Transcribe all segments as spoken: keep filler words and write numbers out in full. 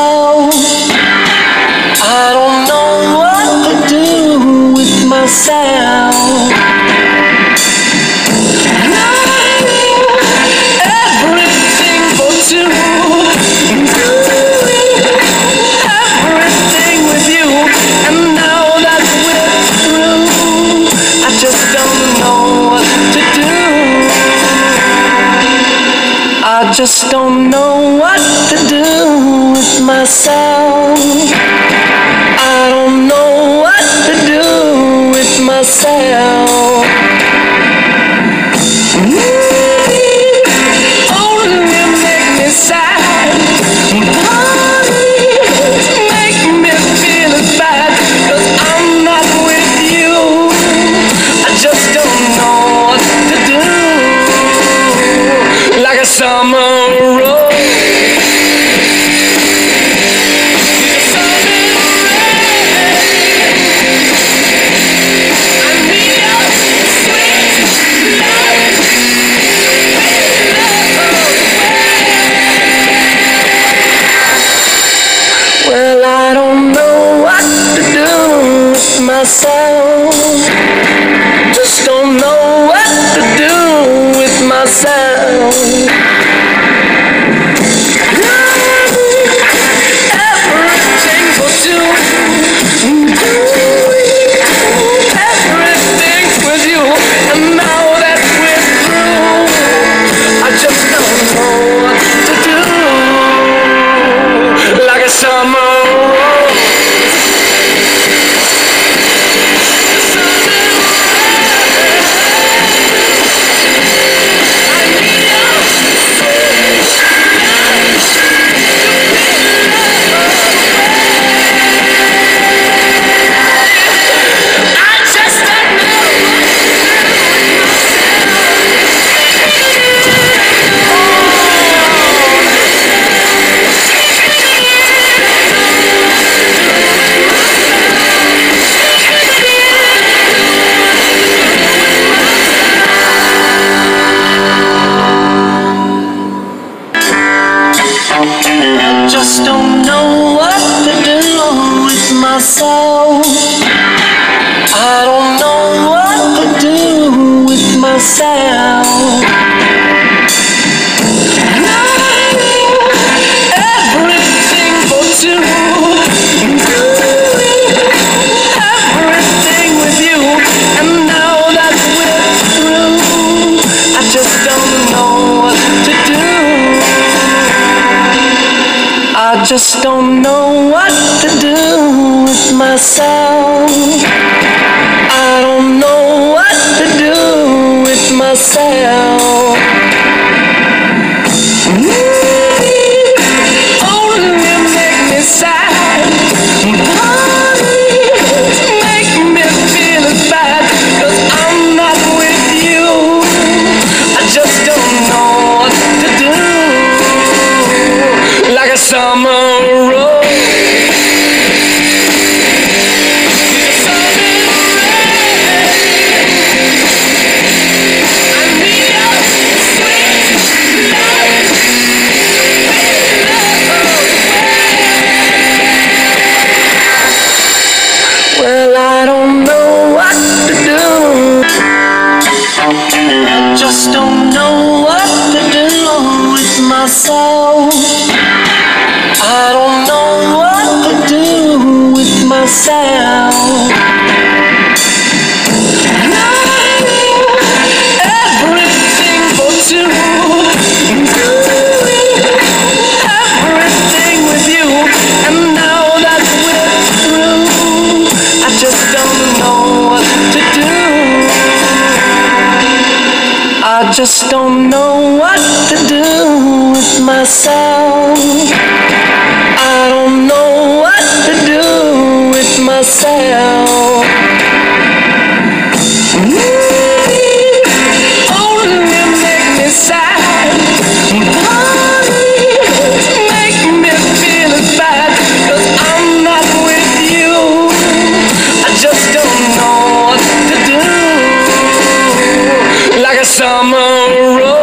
myself. I don't know what to do with myself. Everything for two, doing everything with you, and now that we're through, I just don't know what to do. I just don't know what to do with myself. I don't know what to do with myself. Mm, only make me sad. Please make me feel as bad, 'cause I'm not with you. I just don't know what to do. Like a summer rose. Well, I don't know what to do with myself. Just don't know what to do with myself. Everything for two, doing everything with you, and now that we're through, I just don't know what to do. Like a summer. Just don't know what to do with myself. I don't know what to do with myself. Everything for two, doing everything with you, and now that we're through, I just don't know what to do. I just don't know what to do with myself. I don't know what to do with myself. Mm, only make me sad. Please make me feel as bad, 'cause I'm not with you. I just don't know what to do. Like a summer rose. Well, I don't know what to do. I just don't know what to do with myself. I don't know what to do with myself. Everything for two, doing everything with you, and now that we're through, I just don't know what to do. I just don't know what to do with myself. I don't know what to do with myself. Mm, only make me sad. Please make me feel as bad, 'cause I'm not with you. I just don't know what to do. Like a summer rose.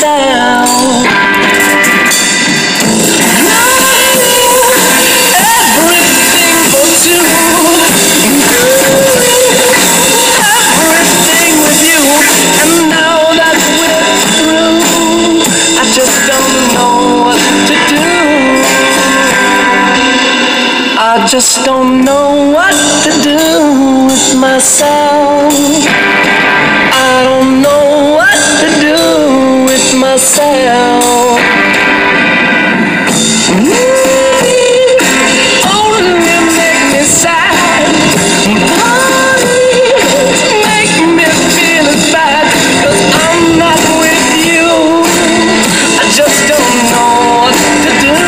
myself. Everything for two. Everything with you. And now that we're through, I just don't know what to do. I just don't know what to do with myself. I don't know what to do with myself. Mm-hmm. Only make me sad. Only make me feel bad. 'Cause I'm not with you. I just don't know what to do.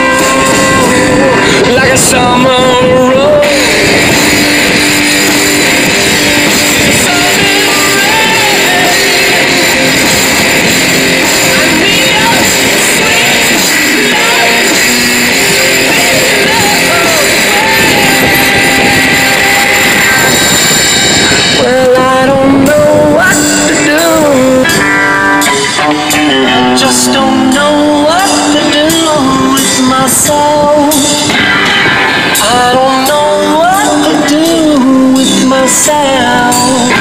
Like a summer road. Well, I don't know what to do. Just don't know what to do with myself. I don't know what to do with myself.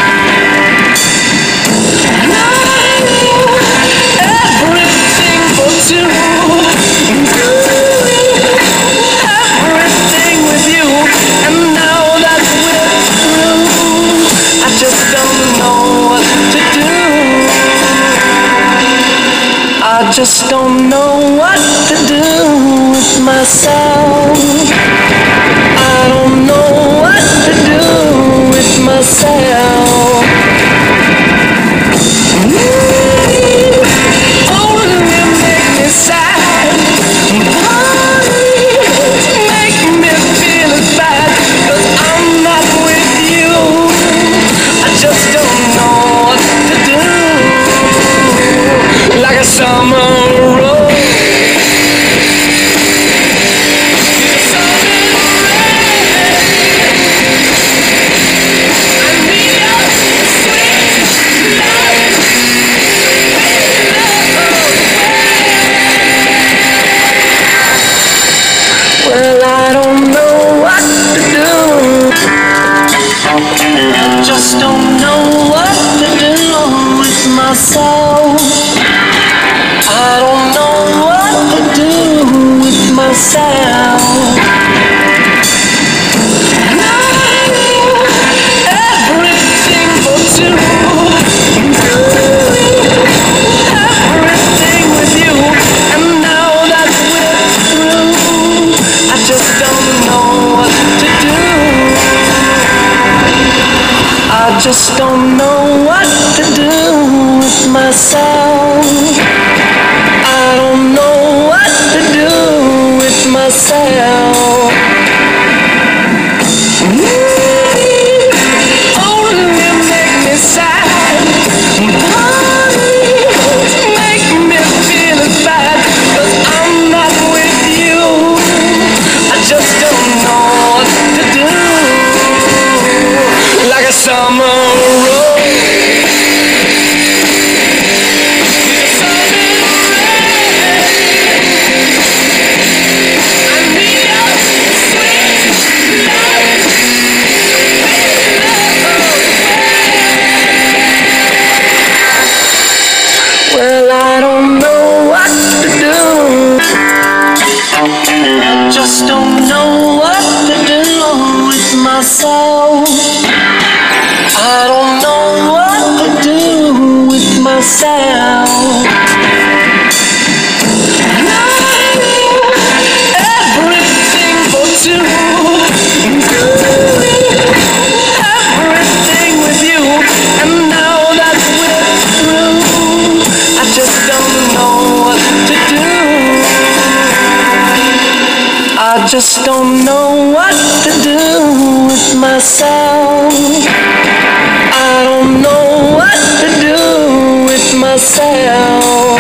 Everything for two. Everything with you. And now that we're through, I just don't know what to do. I just don't know what to do with myself. I don't know what to do with myself. Mm-hmm. Only make me sad. Only make me feel bad. 'Cause I'm not with you. I just don't know what to do. Like a summer road. Well, I don't know what to do. Just don't know what to do with myself. I don't know what to do with myself. Everything for two. Everything with you. And now that we're through, I just don't know what to do. I just don't know what to do with myself. I don't know what to do with myself. Mm-hmm. Only make me sad. Only make me feel bad. 'Cause I'm not with you. I just don't know what to do. Like a summer road. Well, I don't know what to do. Just don't know what to do with myself. I don't know what to do with myself. Everything for two. Everything with you. And now that we're through, I just don't know what to do. I just don't know what to do with myself. I don't know what to do with myself.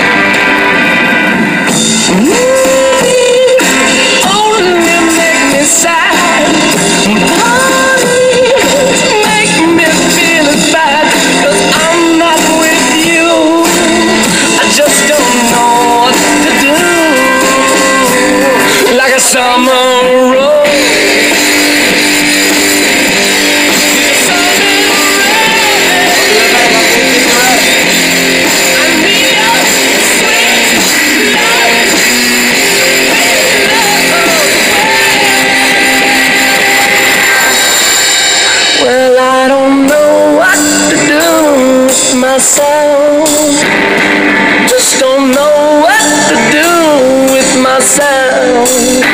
Mm-hmm. Only make me sad. Only make me feel bad. 'Cause I'm not with you. I just don't a summer road. Well, I don't know what to do with myself. Just don't know what to do with myself.